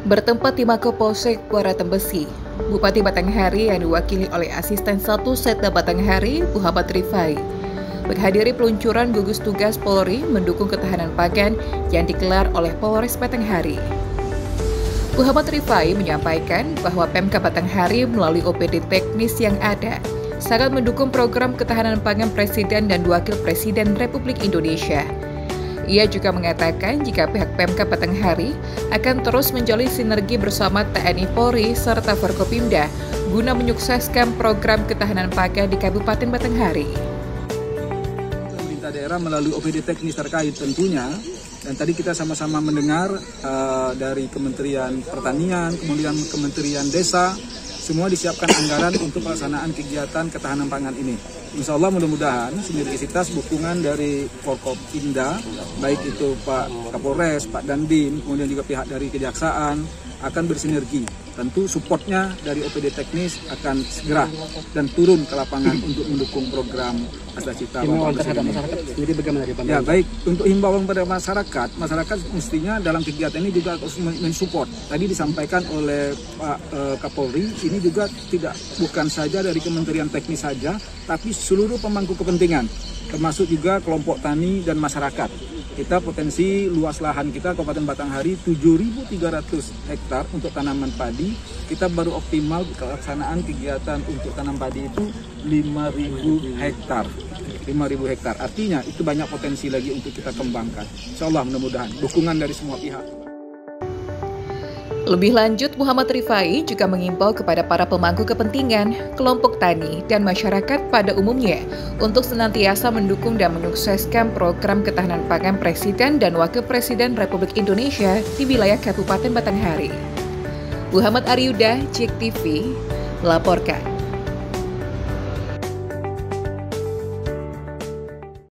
Bertempat di Mako Polsek Muara Tembesi, Bupati Batanghari yang diwakili oleh Asisten 1 Setda Batanghari, Muhammad Rifai, menghadiri peluncuran gugus tugas Polri mendukung ketahanan pangan yang digelar oleh Polres Batanghari. Muhammad Rifai menyampaikan bahwa Pemkab Batanghari melalui OPD teknis yang ada sangat mendukung program ketahanan pangan Presiden dan Wakil Presiden Republik Indonesia. Ia juga mengatakan jika pihak Pemkab Batanghari akan terus menjalin sinergi bersama TNI Polri serta Forkopimda guna menyukseskan program ketahanan pangan di Kabupaten Batanghari. Pemerintah daerah melalui OPD teknis terkait tentunya, dan tadi kita sama-sama mendengar dari Kementerian Pertanian, kemudian Kementerian Desa, semua disiapkan anggaran untuk pelaksanaan kegiatan ketahanan pangan ini. Insya Allah mudah-mudahan sinergisitas dukungan dari Forkopimda, baik itu Pak Kapolres, Pak Dandim, kemudian juga pihak dari Kejaksaan akan bersinergi. Tentu supportnya dari OPD teknis akan segera dan turun ke lapangan untuk mendukung program Asda Cita. Himbauan terhadap masyarakat sendiri bagaimana dari pemerintah? Ya baik, untuk himbauan pada masyarakat mestinya dalam kegiatan ini juga harus mensupport. Tadi disampaikan oleh Pak Kapolri, ini juga bukan saja dari Kementerian Teknis saja, tapi seluruh pemangku kepentingan, termasuk juga kelompok tani dan masyarakat. Kita potensi luas lahan kita Kabupaten Batanghari 7.300 hektar untuk tanaman padi. Kita baru optimal pelaksanaan kegiatan untuk tanam padi itu 5.000 hektar. 5.000 hektar. Artinya itu banyak potensi lagi untuk kita kembangkan. Insya Allah mudah-mudahan dukungan dari semua pihak. Lebih lanjut, Muhammad Rifai juga mengimbau kepada para pemangku kepentingan, kelompok tani, dan masyarakat pada umumnya untuk senantiasa mendukung dan menyukseskan program ketahanan pangan Presiden dan Wakil Presiden Republik Indonesia di wilayah Kabupaten Batanghari. Muhammad Aryuda, JEK TV, melaporkan.